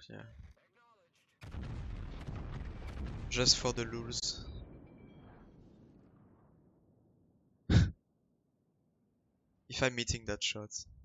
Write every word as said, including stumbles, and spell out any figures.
Yeah. Just for the lulz. If I'm meeting that shot.